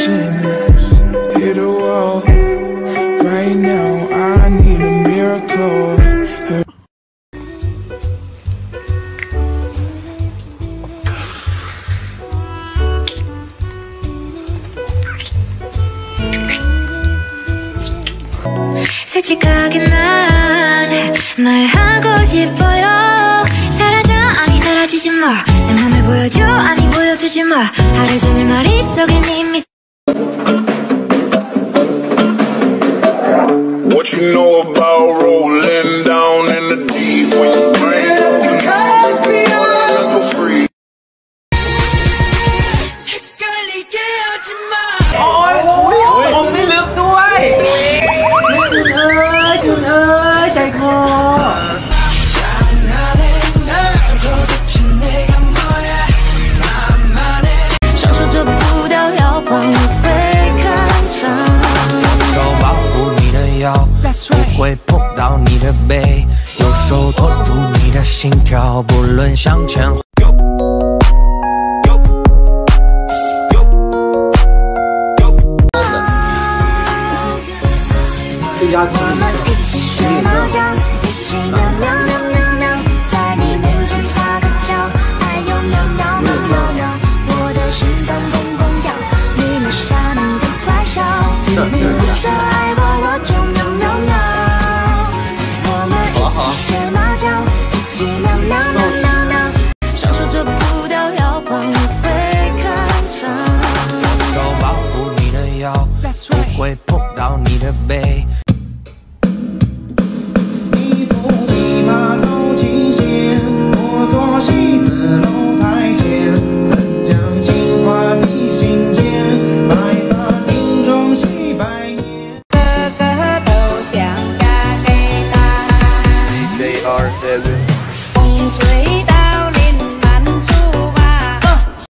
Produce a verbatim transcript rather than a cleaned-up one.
crashing, hit a wall. Right now, I need a miracle. '솔직하게 난 말하고 싶어요. 사라져 아니 사라지지 마. 내 맘을 보여줘 아니 보여주지 마. 하루 종일 머릿속에 이미 What you know about rolling down in the deep when you bring up your mind for free? 헷갈리게 하지 마. Ôi, ôi, ôi, đi lượt đuôi. Chun ơi, Chun ơi, chạy khô. That's right. 不会碰到你的背，右手托住你的心跳，不论向前。 这家是。 不会碰到你的背。 一副匹马走琴弦，我坐戏子楼台前，怎将情话递信笺？白发定妆戏百年。 个个都想嫁给他。 J R seven。 风吹。